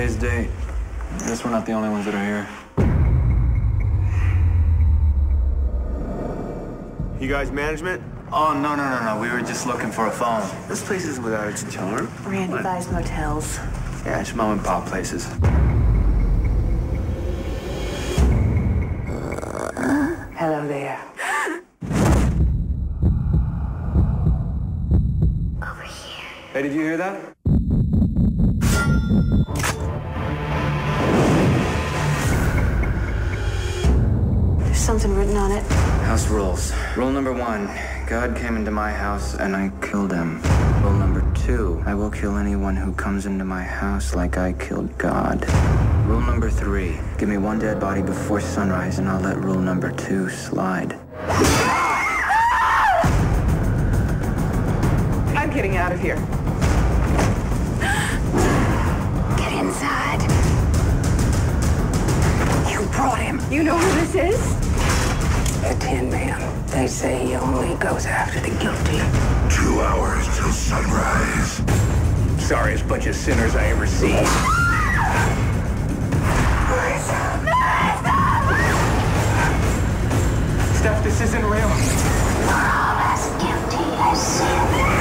today's date. I guess we're not the only ones that are here. You guys management? Oh, no. We were just looking for a phone. This place isn't without its charm. Randy buys motels. Yeah, it's mom and pop places. Hello there. Over here. Hey, did you hear that? There's something written on it. House rules. Rule number 1, God came into my house and I killed him. Rule number 2, I will kill anyone who comes into my house like I killed God. Rule number 3, give me one dead body before sunrise and I'll let rule number 2 slide. I'm getting out of here. Get inside. You brought him. You know who this is? A Tin Man. They say he only goes after the guilty. 2 hours till sunrise. Sorriest bunch of sinners I ever seen. Steph, this isn't real. We're all as guilty as sin.